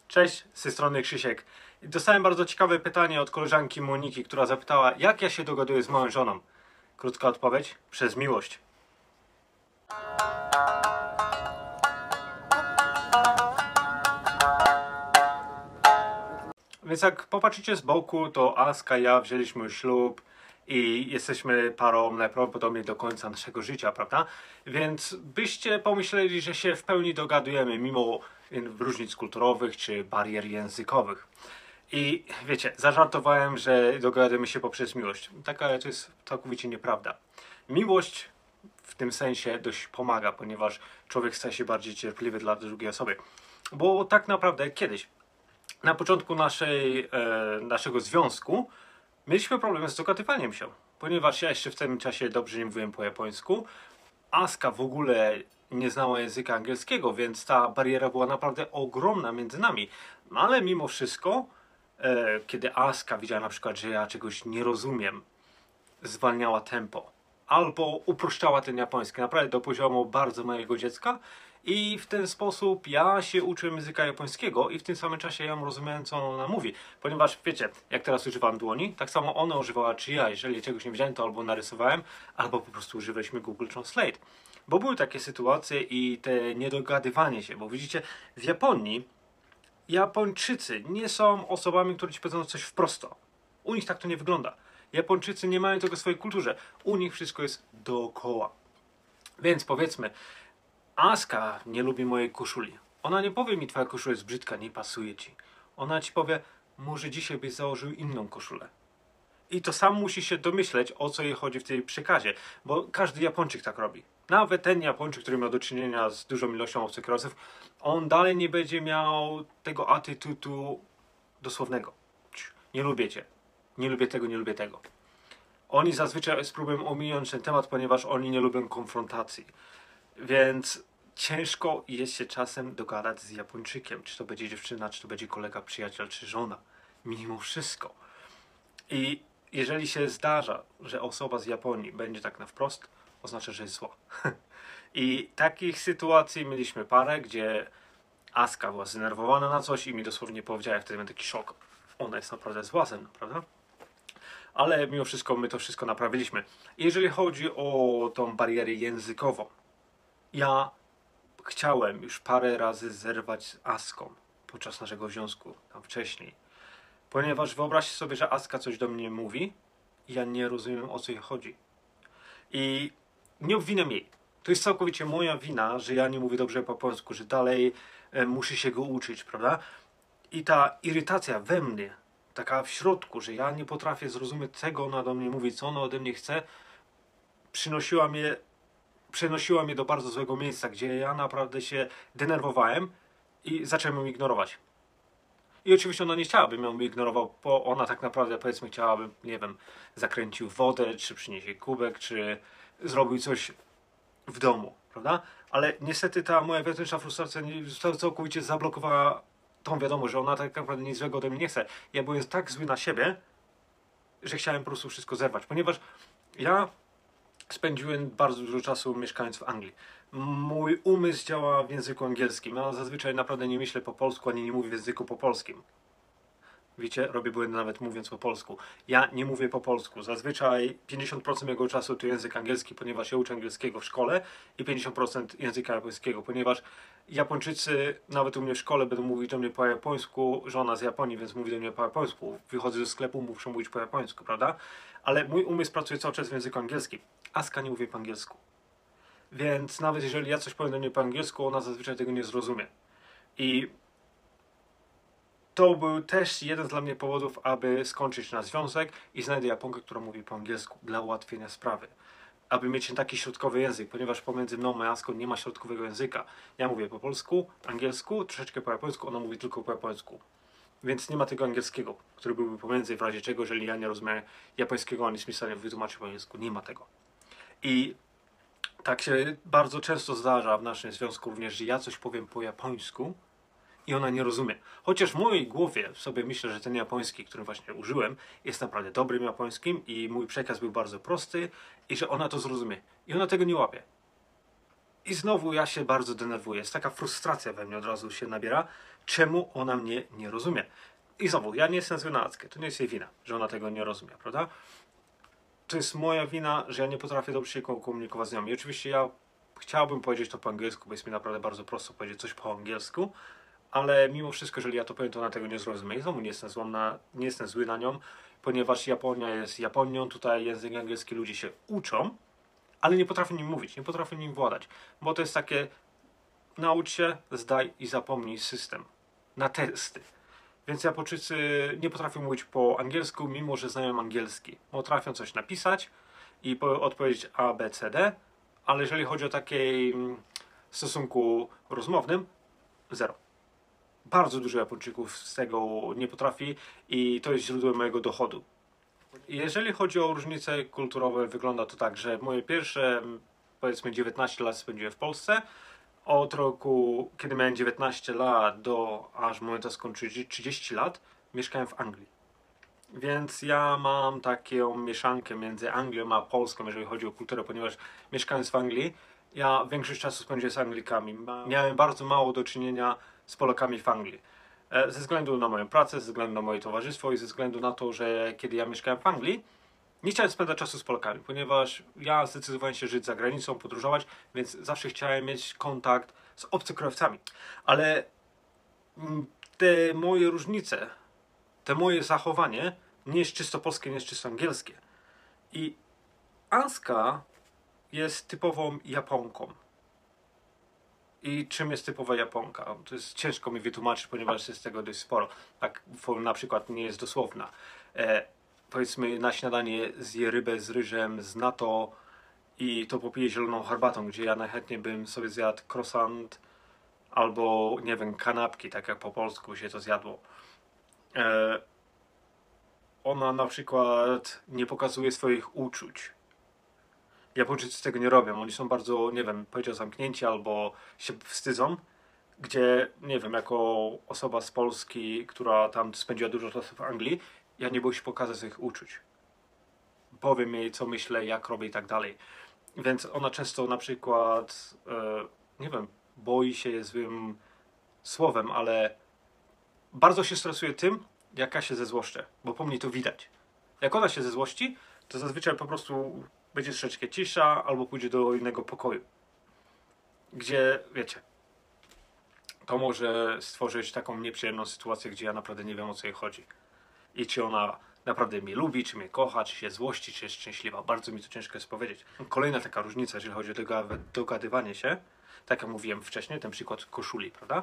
Cześć, z tej strony Krzysiek. Dostałem bardzo ciekawe pytanie od koleżanki Moniki, która zapytała, jak ja się dogaduję z moją żoną. Krótka odpowiedź: przez miłość. Więc jak popatrzycie z boku, to Aska i ja wzięliśmy ślub i jesteśmy parą najprawdopodobniej do końca naszego życia, prawda? Więc byście pomyśleli, że się w pełni dogadujemy mimo różnic kulturowych czy barier językowych. I wiecie, zażartowałem, że dogadujemy się poprzez miłość. Taka to jest całkowicie nieprawda. Miłość w tym sensie dość pomaga, ponieważ człowiek staje się bardziej cierpliwy dla drugiej osoby. Bo tak naprawdę kiedyś, na początku naszego związku, mieliśmy problem z dogadywaniem się. Ponieważ ja jeszcze w tym czasie dobrze nie mówiłem po japońsku, Aska w ogóle nie znała języka angielskiego, więc ta bariera była naprawdę ogromna między nami. No ale mimo wszystko, kiedy Aska widziała na przykład, że ja czegoś nie rozumiem, zwalniała tempo albo uproszczała ten japoński, naprawdę do poziomu bardzo małego dziecka, i w ten sposób ja się uczyłem języka japońskiego i w tym samym czasie ja rozumiałem, co ona mówi. Ponieważ wiecie, jak teraz używam dłoni, tak samo ona używała, czy ja, jeżeli czegoś nie wiedziałem, to albo narysowałem, albo po prostu używaliśmy Google Translate. Bo były takie sytuacje i te niedogadywanie się, bo widzicie, w Japonii Japończycy nie są osobami, które ci powiedzą coś wprost. U nich tak to nie wygląda. Japończycy nie mają tego w swojej kulturze. U nich wszystko jest dookoła. Więc powiedzmy, Aska nie lubi mojej koszuli. Ona nie powie mi, twoja koszula jest brzydka, nie pasuje ci. Ona ci powie, może dzisiaj byś założył inną koszulę. I to sam musi się domyśleć, o co jej chodzi w tej przekazie. Bo każdy Japończyk tak robi. Nawet ten Japończyk, który ma do czynienia z dużą ilością obcokrajowców, on dalej nie będzie miał tego atytudu dosłownego. Nie lubię cię. Nie lubię tego, nie lubię tego. Oni zazwyczaj spróbują ominąć ten temat, ponieważ oni nie lubią konfrontacji. Więc ciężko jest się czasem dogadać z Japończykiem. Czy to będzie dziewczyna, czy to będzie kolega, przyjaciel, czy żona. Mimo wszystko. I jeżeli się zdarza, że osoba z Japonii będzie tak na wprost, oznacza, że jest zła. I takich sytuacji mieliśmy parę, gdzie Aska była zdenerwowana na coś i mi dosłownie powiedziała, ja wtedy miałem taki szok. Ona jest naprawdę zła ze mną, prawda? Ale mimo wszystko my to wszystko naprawiliśmy. Jeżeli chodzi o tą barierę językową, ja chciałem już parę razy zerwać z Aską podczas naszego związku, tam wcześniej. Ponieważ wyobraźcie sobie, że Aska coś do mnie mówi i ja nie rozumiem, o co jej chodzi. I nie obwiniam jej. To jest całkowicie moja wina, że ja nie mówię dobrze po polsku, że dalej muszę się go uczyć, prawda? I ta irytacja we mnie, taka w środku, że ja nie potrafię zrozumieć, czego ona do mnie mówi, co ona ode mnie chce, przenosiła mnie do bardzo złego miejsca, gdzie ja naprawdę się denerwowałem i zacząłem ją ignorować. I oczywiście ona nie chciała, bym ją ignorował, bo ona tak naprawdę, powiedzmy, chciałaby, nie wiem, zakręcił wodę, czy przyniesie kubek, czy zrobił coś w domu, prawda? Ale niestety ta moja wewnętrzna frustracja całkowicie zablokowała tą wiadomość, że ona tak naprawdę nic złego ode mnie nie chce. Ja byłem tak zły na siebie, że chciałem po prostu wszystko zerwać, ponieważ ja spędziłem bardzo dużo czasu mieszkając w Anglii. Mój umysł działa w języku angielskim. Ja zazwyczaj naprawdę nie myślę po polsku, ani nie mówię w języku po polskim. Wiecie, robię błędy nawet mówiąc po polsku. Ja nie mówię po polsku. Zazwyczaj 50% mojego czasu to język angielski, ponieważ ja uczę angielskiego w szkole, i 50% języka japońskiego, ponieważ Japończycy nawet u mnie w szkole będą mówić do mnie po japońsku, żona z Japonii, więc mówi do mnie po japońsku. Wychodzę ze sklepu, muszę mówić po japońsku, prawda? Ale mój umysł pracuje cały czas w języku angielskim. Aska nie mówi po angielsku. Więc nawet jeżeli ja coś powiem do niej po angielsku, ona zazwyczaj tego nie zrozumie. I to był też jeden dla mnie powodów, aby skończyć nasz związek i znajdę Japonkę, która mówi po angielsku, dla ułatwienia sprawy. Aby mieć taki środkowy język, ponieważ pomiędzy mną a Aską nie ma środkowego języka. Ja mówię po polsku, angielsku, troszeczkę po japońsku, ona mówi tylko po japońsku. Więc nie ma tego angielskiego, który byłby pomiędzy, w razie czego, jeżeli ja nie rozumiem japońskiego, on jest mi w stanie wytłumaczyć po angielsku. Nie ma tego. I tak się bardzo często zdarza w naszym związku również, że ja coś powiem po japońsku i ona nie rozumie. Chociaż w mojej głowie sobie myślę, że ten japoński, który właśnie użyłem, jest naprawdę dobrym japońskim i mój przekaz był bardzo prosty i że ona to zrozumie. I ona tego nie łapie. I znowu ja się bardzo denerwuję. Jest taka frustracja we mnie od razu się nabiera, czemu ona mnie nie rozumie. I znowu, ja nie jestem zły na Askę, to nie jest jej wina, że ona tego nie rozumie, prawda? To jest moja wina, że ja nie potrafię dobrze się komunikować z nią. I oczywiście ja chciałbym powiedzieć to po angielsku, bo jest mi naprawdę bardzo prosto powiedzieć coś po angielsku, ale mimo wszystko, jeżeli ja to powiem, to ona tego nie zrozumie. I znowu nie jestem zły na nią, ponieważ Japonia jest Japonią, tutaj język angielski ludzie się uczą, ale nie potrafią nim mówić, nie potrafią nim władać, bo to jest takie naucz się, zdaj i zapomnij system na testy. Więc Japończycy nie potrafią mówić po angielsku, mimo że znają angielski. Potrafią coś napisać i odpowiedzieć A, B, C, D, ale jeżeli chodzi o takiej stosunku rozmownym, zero. Bardzo dużo Japończyków z tego nie potrafi i to jest źródłem mojego dochodu. Jeżeli chodzi o różnice kulturowe, wygląda to tak, że moje pierwsze, powiedzmy 19 lat spędziłem w Polsce. Od roku, kiedy miałem 19 lat do aż momentu skończyłem 30 lat, mieszkałem w Anglii. Więc ja mam taką mieszankę między Anglią a Polską, jeżeli chodzi o kulturę, ponieważ mieszkając w Anglii, ja większość czasu spędziłem z Anglikami. Miałem bardzo mało do czynienia z Polakami w Anglii. Ze względu na moją pracę, ze względu na moje towarzystwo i ze względu na to, że kiedy ja mieszkałem w Anglii, nie chciałem spędzać czasu z Polakami, ponieważ ja zdecydowałem się żyć za granicą, podróżować, więc zawsze chciałem mieć kontakt z obcokrajowcami. Ale te moje różnice, te moje zachowanie nie jest czysto polskie, nie jest czysto angielskie. I Aska jest typową Japonką. I czym jest typowa Japonka? To jest ciężko mi wytłumaczyć, ponieważ jest tego dość sporo. Tak na przykład nie jest dosłowna. Powiedzmy na śniadanie zje rybę z ryżem, z natto i to popije zieloną herbatą, gdzie ja najchętniej bym sobie zjadł croissant albo, nie wiem, kanapki, tak jak po polsku się to zjadło. Ona na przykład nie pokazuje swoich uczuć. Japończycy tego nie robią. Oni są bardzo, nie wiem, powiedział zamknięci albo się wstydzą, gdzie, nie wiem, jako osoba z Polski, która tam spędziła dużo czasu w Anglii, ja nie boję się pokazać swoich uczuć. Powiem jej, co myślę, jak robię i tak dalej. Więc ona często na przykład, nie wiem, boi się złym słowem, ale bardzo się stresuje tym, jak ja się zezłoszczę, bo po mnie to widać. Jak ona się zezłości, to zazwyczaj po prostu będzie troszeczkę cisza albo pójdzie do innego pokoju. Gdzie, wiecie, to może stworzyć taką nieprzyjemną sytuację, gdzie ja naprawdę nie wiem, o co jej chodzi. I czy ona naprawdę mnie lubi, czy mnie kocha, czy się złości, czy jest szczęśliwa. Bardzo mi to ciężko jest powiedzieć. Kolejna taka różnica, jeżeli chodzi o dogadywanie się, tak jak mówiłem wcześniej, ten przykład koszuli, prawda?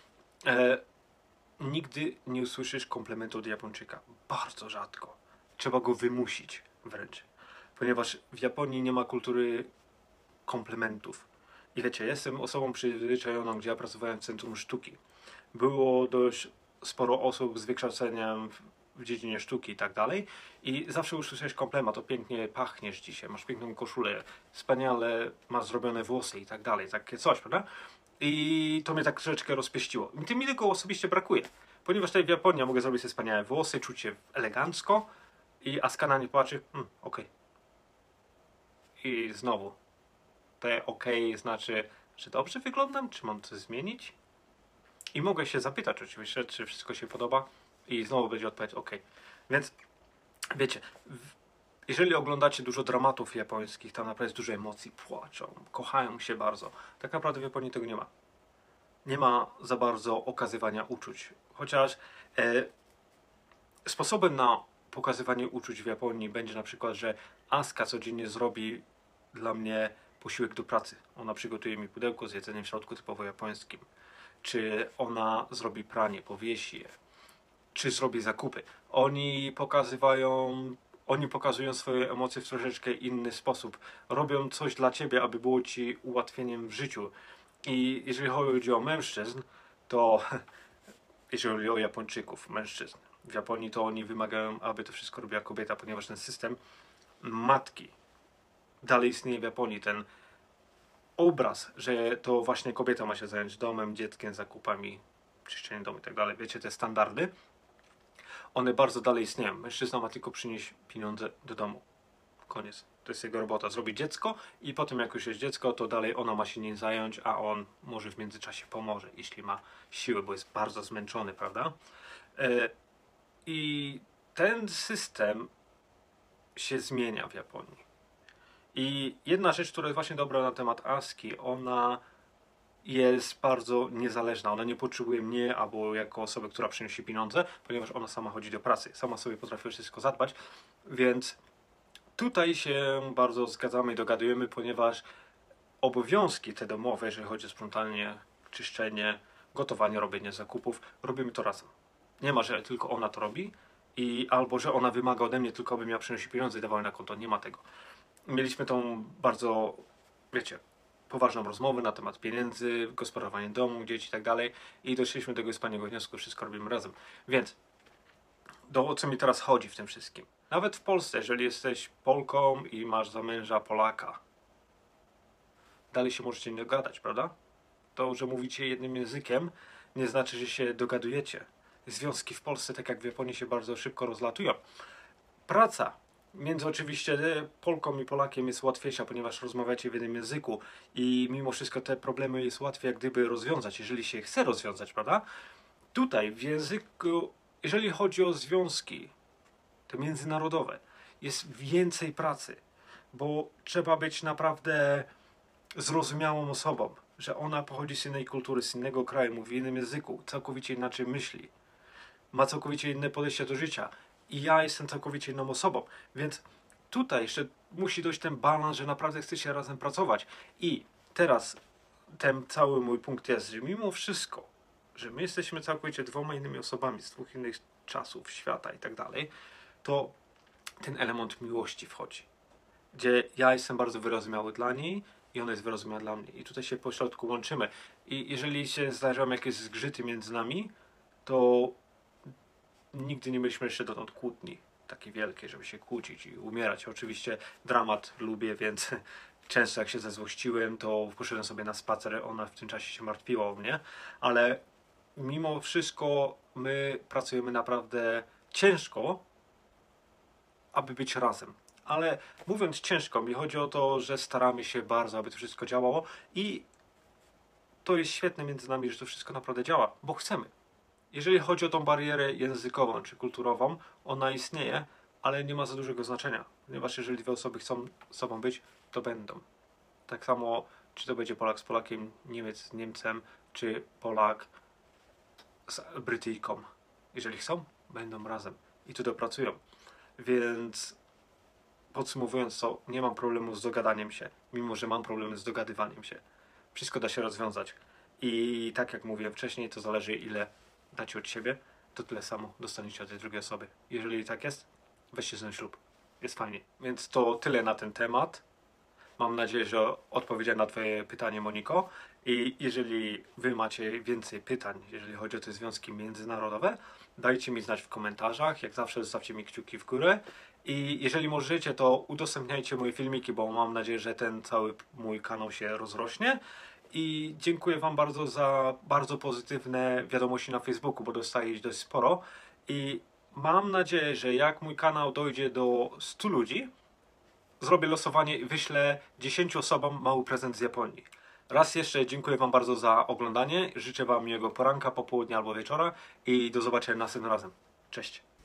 Nigdy nie usłyszysz komplementu od Japończyka. Bardzo rzadko. Trzeba go wymusić wręcz. Ponieważ w Japonii nie ma kultury komplementów. I wiecie, jestem osobą przyzwyczajoną, gdzie ja pracowałem w Centrum Sztuki. Było dość sporo osób z wykształceniem w dziedzinie sztuki i tak dalej. I zawsze usłyszałeś komplement, to pięknie pachniesz dzisiaj, masz piękną koszulę, wspaniale masz zrobione włosy i tak dalej, takie coś, prawda? I to mnie tak troszeczkę rozpieściło. Mi tego osobiście brakuje, ponieważ tutaj w Japonii ja mogę zrobić sobie wspaniałe włosy, czuć się elegancko i Asuka na nie patrzy, okej. I znowu, te okej znaczy, czy dobrze wyglądam, czy mam coś zmienić? I mogę się zapytać oczywiście, czy wszystko się podoba i znowu będzie odpowiedź okej. Więc wiecie, jeżeli oglądacie dużo dramatów japońskich, tam naprawdę jest dużo emocji, płaczą, kochają się bardzo. Tak naprawdę w Japonii tego nie ma. Nie ma za bardzo okazywania uczuć. Chociaż sposobem na pokazywanie uczuć w Japonii będzie na przykład, że Asuka codziennie zrobi dla mnie posiłek do pracy. Ona przygotuje mi pudełko z jedzeniem w środku typowo japońskim. Czy ona zrobi pranie, powiesi je. Czy zrobi zakupy. Oni pokazują swoje emocje w troszeczkę inny sposób. Robią coś dla ciebie, aby było ci ułatwieniem w życiu. I jeżeli chodzi o mężczyzn, to jeżeli chodzi o Japończyków, mężczyzn, w Japonii to oni wymagają, aby to wszystko robiła kobieta, ponieważ ten system matki dalej istnieje w Japonii. Ten obraz, że to właśnie kobieta ma się zająć domem, dzieckiem, zakupami, czyszczeniem domu i tak dalej. Wiecie, te standardy, one bardzo dalej istnieją. Mężczyzna ma tylko przynieść pieniądze do domu. Koniec. To jest jego robota. Zrobić dziecko i potem jak już jest dziecko, to dalej ona ma się nim zająć, a on może w międzyczasie pomoże, jeśli ma siłę, bo jest bardzo zmęczony, prawda? I ten system się zmienia w Japonii. I jedna rzecz, która jest właśnie dobra na temat Aski, ona jest bardzo niezależna. Ona nie potrzebuje mnie albo jako osoby, która przynosi pieniądze, ponieważ ona sama chodzi do pracy. Sama sobie potrafi wszystko zadbać, więc tutaj się bardzo zgadzamy i dogadujemy, ponieważ obowiązki te domowe, jeżeli chodzi o sprzątanie, czyszczenie, gotowanie, robienie zakupów, robimy to razem. Nie ma, że tylko ona to robi i albo, że ona wymaga ode mnie tylko, abym ja przynosił pieniądze i dawał na konto. Nie ma tego. Mieliśmy tą bardzo, wiecie, poważną rozmowę na temat pieniędzy, gospodarowania domu, dzieci i tak dalej i doszliśmy do tego wspaniałego wniosku, wszystko robimy razem. Więc o co mi teraz chodzi w tym wszystkim? Nawet w Polsce, jeżeli jesteś Polką i masz za męża Polaka, dalej się możecie nie dogadać, prawda? To, że mówicie jednym językiem, nie znaczy, że się dogadujecie. Związki w Polsce, tak jak w Japonii, się bardzo szybko rozlatują. Praca między oczywiście Polką i Polakiem jest łatwiejsza, ponieważ rozmawiacie w jednym języku i mimo wszystko te problemy jest łatwiej jak gdyby rozwiązać, jeżeli się chce rozwiązać, prawda? Tutaj w języku, jeżeli chodzi o związki te międzynarodowe, jest więcej pracy, bo trzeba być naprawdę zrozumiałą osobą, że ona pochodzi z innej kultury, z innego kraju, mówi w innym języku, całkowicie inaczej myśli, ma całkowicie inne podejście do życia i ja jestem całkowicie inną osobą, więc tutaj jeszcze musi dojść ten balans, że naprawdę chcecie razem pracować. I teraz ten cały mój punkt jest, że mimo wszystko, że my jesteśmy całkowicie dwoma innymi osobami z dwóch innych czasów, świata i tak dalej, to ten element miłości wchodzi, gdzie ja jestem bardzo wyrozumiały dla niej i ona jest wyrozumiała dla mnie. I tutaj się po środku łączymy. I jeżeli się zdarzają jakieś zgrzyty między nami, to nigdy nie mieliśmy jeszcze dotąd kłótni takiej wielkiej, żeby się kłócić i umierać. Oczywiście dramat lubię, więc często jak się zezłościłem, to poszedłem sobie na spacer, ona w tym czasie się martwiła o mnie, ale mimo wszystko my pracujemy naprawdę ciężko, aby być razem. Ale mówiąc ciężko, mi chodzi o to, że staramy się bardzo, aby to wszystko działało i to jest świetne między nami, że to wszystko naprawdę działa, bo chcemy. Jeżeli chodzi o tą barierę językową czy kulturową, ona istnieje, ale nie ma za dużego znaczenia, ponieważ jeżeli dwie osoby chcą z sobą być, to będą. Tak samo, czy to będzie Polak z Polakiem, Niemiec z Niemcem, czy Polak z Brytyjką. Jeżeli chcą, będą razem i tu dopracują. Więc podsumowując to, nie mam problemu z dogadaniem się, mimo że mam problemy z dogadywaniem się. Wszystko da się rozwiązać. I tak jak mówiłem wcześniej, to zależy ile dacie od siebie, to tyle samo dostaniecie od tej drugiej osoby. Jeżeli tak jest, weźcie ten ślub. Jest fajnie. Więc to tyle na ten temat. Mam nadzieję, że odpowiedziałem na twoje pytanie, Moniko. I jeżeli wy macie więcej pytań, jeżeli chodzi o te związki międzynarodowe, dajcie mi znać w komentarzach. Jak zawsze zostawcie mi kciuki w górę. I jeżeli możecie, to udostępniajcie moje filmiki, bo mam nadzieję, że ten cały mój kanał się rozrośnie. I dziękuję wam bardzo za bardzo pozytywne wiadomości na Facebooku, bo dostaję ich dość sporo. I mam nadzieję, że jak mój kanał dojdzie do 100 ludzi, zrobię losowanie i wyślę 10 osobom mały prezent z Japonii. Raz jeszcze dziękuję wam bardzo za oglądanie. Życzę wam miłego poranka, popołudnia albo wieczora i do zobaczenia następnym razem. Cześć!